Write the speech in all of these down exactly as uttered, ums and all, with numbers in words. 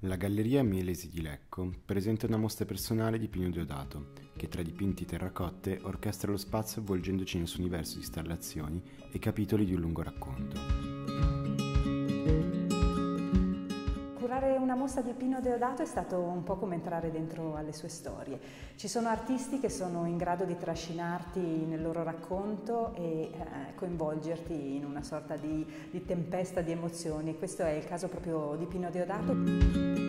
La Galleria Mielesi di Lecco presenta una mostra personale di Pino Deodato, che tra dipinti terracotte orchestra lo spazio avvolgendoci nel suo universo di installazioni e capitoli di un lungo racconto. Curare una mostra di Pino Deodato è stato un po' come entrare dentro alle sue storie. Ci sono artisti che sono in grado di trascinarti nel loro racconto e eh, coinvolgerti in una sorta di, di tempesta di emozioni. Questo è il caso proprio di Pino Deodato.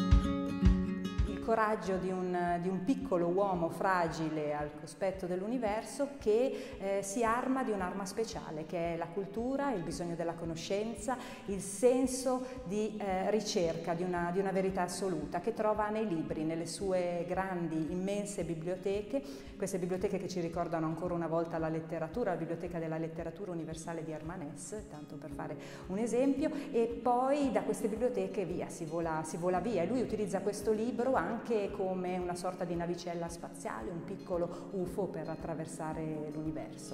Il coraggio di un, di un piccolo uomo fragile al cospetto dell'universo che eh, si arma di un'arma speciale, che è la cultura, il bisogno della conoscenza, il senso di eh, ricerca di una, di una verità assoluta, che trova nei libri, nelle sue grandi, immense biblioteche, queste biblioteche che ci ricordano ancora una volta la letteratura, la biblioteca della letteratura universale di Hermanès, tanto per fare un esempio, e poi da queste biblioteche via, si vola, si vola via, e lui utilizza questo libro anche anche come una sorta di navicella spaziale, un piccolo U F O per attraversare l'universo.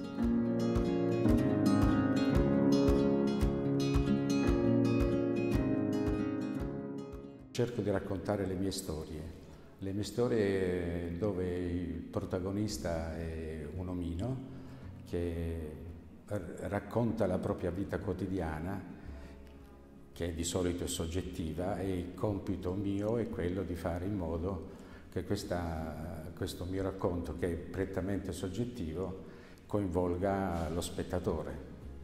Cerco di raccontare le mie storie, le mie storie dove il protagonista è un omino che racconta la propria vita quotidiana, che di solito è soggettiva, e il compito mio è quello di fare in modo che questa, questo mio racconto, che è prettamente soggettivo, coinvolga lo spettatore.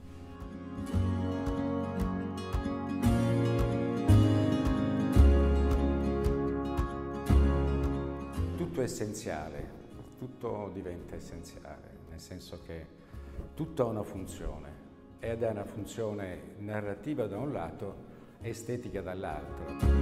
Tutto è essenziale, tutto diventa essenziale, nel senso che tutto ha una funzione. Ed ha una funzione narrativa da un lato, estetica dall'altro.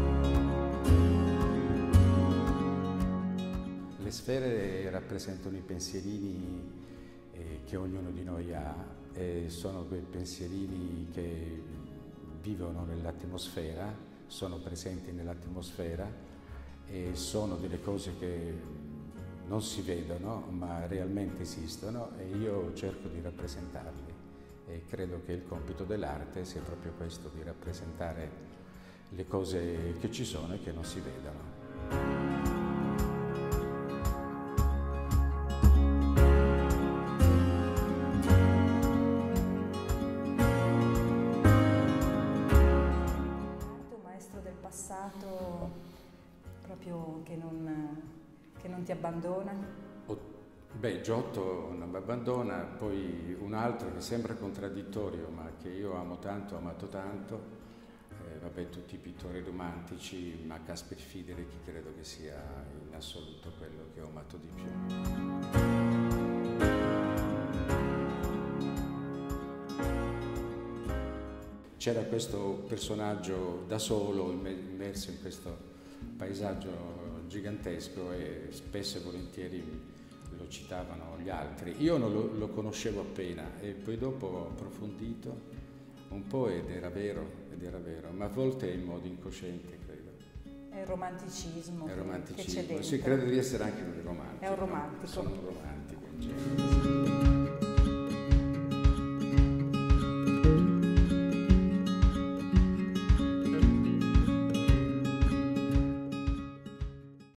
Le sfere rappresentano i pensierini eh, che ognuno di noi ha, e sono quei pensierini che vivono nell'atmosfera, sono presenti nell'atmosfera e sono delle cose che non si vedono ma realmente esistono, e io cerco di rappresentarli. E credo che il compito dell'arte sia proprio questo, di rappresentare le cose che ci sono e che non si vedono. L'arte è un maestro del passato proprio che non, che non ti abbandona? Beh, Giotto non mi abbandona, poi un altro che sembra contraddittorio, ma che io amo tanto, ho amato tanto, eh, vabbè, tutti i pittori romantici, ma Caspar Friedrich credo che sia in assoluto quello che ho amato di più. C'era questo personaggio da solo, immerso in questo paesaggio gigantesco, e spesso e volentieri lo citavano gli altri. Io non lo, lo conoscevo appena, e poi dopo ho approfondito un po' ed era vero, ed era vero, ma a volte in modo incosciente, credo. È il romanticismo, È il romanticismo. che c'è dentro. Sì, credo di essere anche un romantico. È un romantico. Sono un romantico in genere.